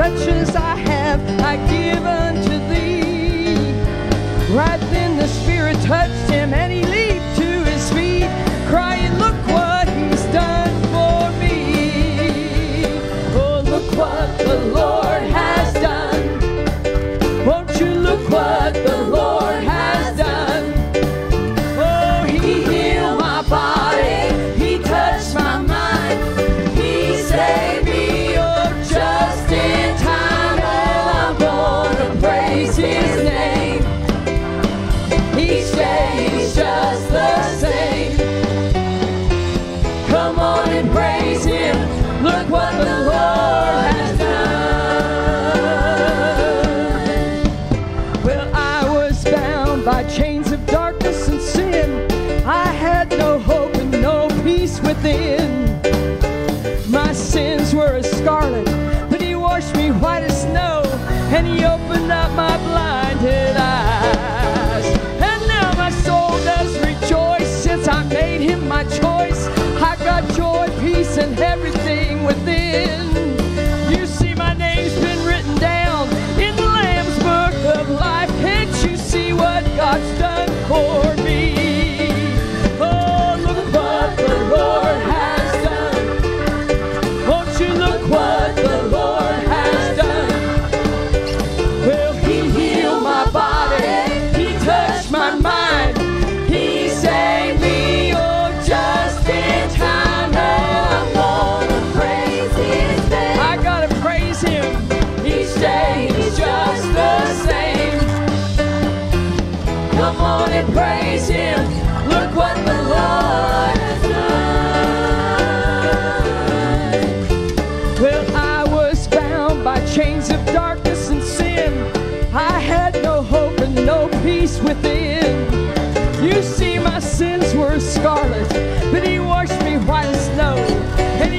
such as I have, I give unto thee. Right then the Spirit touched him, and he leaped to his feet, crying, look what he's done for me. Oh, look what the Lord has done. Won't you look what the Lord has done? Oh, he healed my body, he touched my mind, he saved me, oh, just in time, and I'm gonna praise his name. Each day he's just the same. Come on and praise him, look what the Lord has done. Well, I was bound by chains of darkness and sin. I had no hope and no peace within. My sins were as scarlet, but he washed me white as snow, and he opened up my blinded eyes. And now my soul does rejoice, since I made him my choice. I got joy, peace, and everything within. You see, my name's been written down in the Lamb's book of life. Can't you see what God's done for me? Oh, look what the Lord has done. Won't you look what the Lord has done? Well, he healed my body, he touched my mind, he saved me, oh, just in time, and I'm gonna praise his name. I gotta praise him, each day he's just the same. Come on and praise him, look what the Lord has done. Well, I was bound by chains of darkness and sin. I had no hope and no peace within. You see, my sins were scarlet, but he washed me white as snow, and